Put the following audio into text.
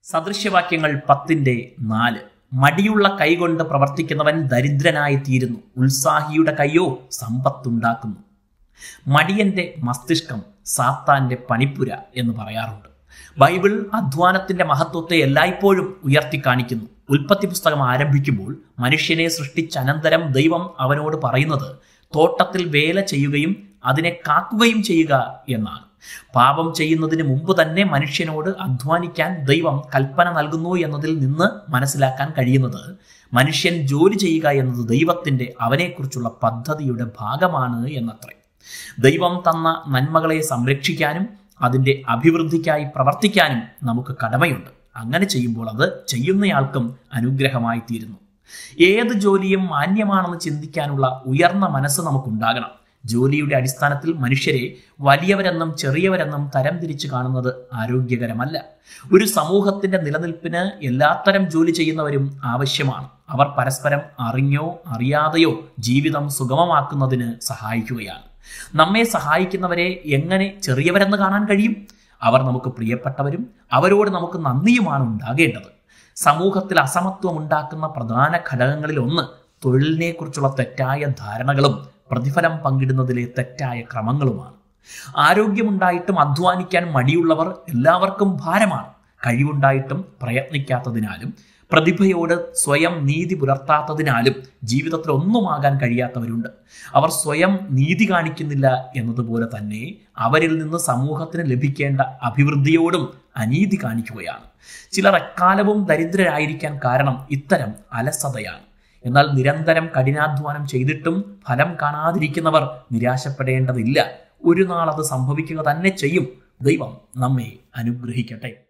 സദൃശ്യവാക്യങ്ങൾ 10:4. മടിയുള്ള കൈകൊണ്ട് പ്രവർത്തിക്കുന്നവൻ ദരിദ്രനായി തീരുന്നു, ഉത്സാഹിയുടെ കൈയോ സമ്പത്തുണ്ടാക്കുന്നു. മടിയന്റെ മസ്തിഷ്കം സാത്താന്റെ പണിപ്പുര എന്ന് പറയാറുണ്ട്. ബൈബിൾ അധ്വാനത്തിന്റെ മഹത്വത്തെ എല്ലായ്പ്പോഴും ഉയർത്തിക്കാണിക്കുന്നു. ഉൽപ്പത്തി പുസ്തകം ആരംഭിക്കുമ്പോൾ മനുഷ്യനെ സൃഷ്ടിച്ച അനന്തരം ദൈവം അവനോട് പറയുന്നത് തോട്ടത്തിൽ വേല ചെയ്യുകയും അതിനെ കാക്കുകയും ചെയ്യുക എന്നാണ്. പാപം ചെയ്യുന്നതിന് മുമ്പ് തന്നെ മനുഷ്യനോട് അധ്വാനിക്കാൻ ദൈവം കൽപ്പന നൽകുന്നു എന്നതിൽ നിന്ന് മനസ്സിലാക്കാൻ കഴിയുന്നത് മനുഷ്യൻ ജോലി ചെയ്യുക എന്നത് ദൈവത്തിന്റെ അവനെക്കുറിച്ചുള്ള പദ്ധതിയുടെ ഭാഗമാണ് എന്നത്രേ. ദൈവം തന്ന നന്മകളെ സംരക്ഷിക്കാനും അതിൻ്റെ അഭിവൃദ്ധിക്കായി പ്രവർത്തിക്കാനും നമുക്ക് കടമയുണ്ട്. അങ്ങനെ ചെയ്യുമ്പോൾ അത് ചെയ്യുന്നയാൾക്കും അനുഗ്രഹമായി തീരുന്നു. ഏത് ജോലിയും മാന്യമാണെന്ന് ചിന്തിക്കാനുള്ള ഉയർന്ന മനസ്സ് നമുക്കുണ്ടാകണം. ജോലിയുടെ അടിസ്ഥാനത്തിൽ മനുഷ്യരെ വലിയവരെന്നും ചെറിയവരെന്നും തരംതിരിച്ച് കാണുന്നത് ആരോഗ്യകരമല്ല. ഒരു സമൂഹത്തിന്റെ നിലനിൽപ്പിന് എല്ലാത്തരം ജോലി ചെയ്യുന്നവരും ആവശ്യമാണ്. അവർ പരസ്പരം അറിഞ്ഞോ അറിയാതെയോ ജീവിതം സുഗമമാക്കുന്നതിന് സഹായിക്കുകയാണ്. നമ്മെ സഹായിക്കുന്നവരെ എങ്ങനെ ചെറിയവരെന്ന് കാണാൻ കഴിയും? അവർ നമുക്ക് പ്രിയപ്പെട്ടവരും അവരോട് നമുക്ക് നന്ദിയുമാണ് ഉണ്ടാകേണ്ടത്. സമൂഹത്തിൽ അസമത്വം ഉണ്ടാക്കുന്ന പ്രധാന ഘടകങ്ങളിൽ ഒന്ന് തൊഴിലിനെ കുറിച്ചുള്ള തെറ്റായ ധാരണകളും പ്രതിഫലം പങ്കിടുന്നതിലെ തെറ്റായ ക്രമങ്ങളുമാണ്. ആരോഗ്യമുണ്ടായിട്ടും അധ്വാനിക്കാൻ മടിയുള്ളവർ എല്ലാവർക്കും ഭാരമാണ്. കഴിവുണ്ടായിട്ടും പ്രയത്നിക്കാത്തതിനാലും പ്രതിഭയോട് സ്വയം നീതി പുലർത്താത്തതിനാലും ജീവിതത്തിൽ ഒന്നുമാകാൻ കഴിയാത്തവരുണ്ട്. അവർ സ്വയം നീതി കാണിക്കുന്നില്ല എന്നതുപോലെ തന്നെ അവരിൽ നിന്ന് സമൂഹത്തിന് ലഭിക്കേണ്ട അഭിവൃദ്ധിയോടും അനീതി കാണിക്കുകയാണ്. ചിലർ എക്കാലവും ദരിദ്രരായിരിക്കാൻ കാരണം ഇത്തരം അലസതയാണ്. എന്നാൽ നിരന്തരം കഠിനാധ്വാനം ചെയ്തിട്ടും ഫലം കാണാതിരിക്കുന്നവർ നിരാശപ്പെടേണ്ടതില്ല. ഒരു നാൾ അത് സംഭവിക്കുക തന്നെ ചെയ്യും. ദൈവം നമ്മെ അനുഗ്രഹിക്കട്ടെ.